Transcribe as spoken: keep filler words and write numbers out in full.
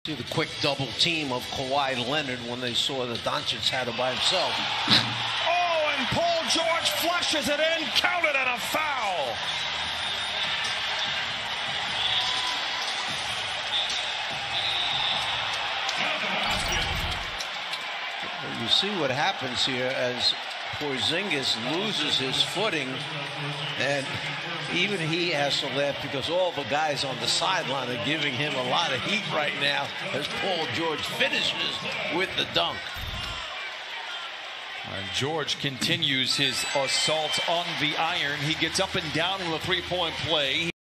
The quick double team of Kawhi Leonard when they saw that Doncic had it by himself. Oh, and Paul George flushes it in, counted and a foul. You see what happens here as Porzingis loses his footing, and even he has to laugh because all the guys on the sideline are giving him a lot of heat right now as Paul George finishes with the dunk. And George continues his assault on the iron. He gets up and down with a three-point play.